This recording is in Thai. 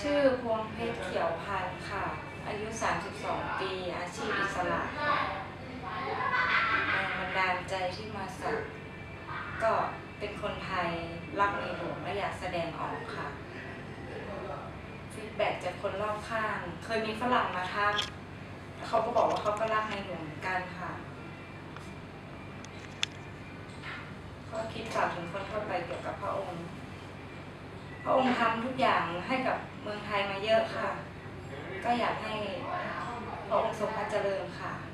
ชื่อพวงเพชรเขียวพันธุ์ค่ะ อายุ 32 ปี อาชีพอิสระแรงบันดาลใจที่มาสักก็เป็นคนไทยรักในหลวงและอยากแสดงออกค่ะฟีดแบ็กจากคนรอบข้าง เคยมีฝรั่งมาทักเขาก็บอกว่าเขาก็รักในหลวงเหมือนกันค่ะก็คิดฝากถึงคนทั่วไปเกี่ยวกับพระองค์ทำทุกอย่างให้กับเมืองไทยมาเยอะค่ะก็อยากให้พระองค์ทรงพระเจริญค่ะ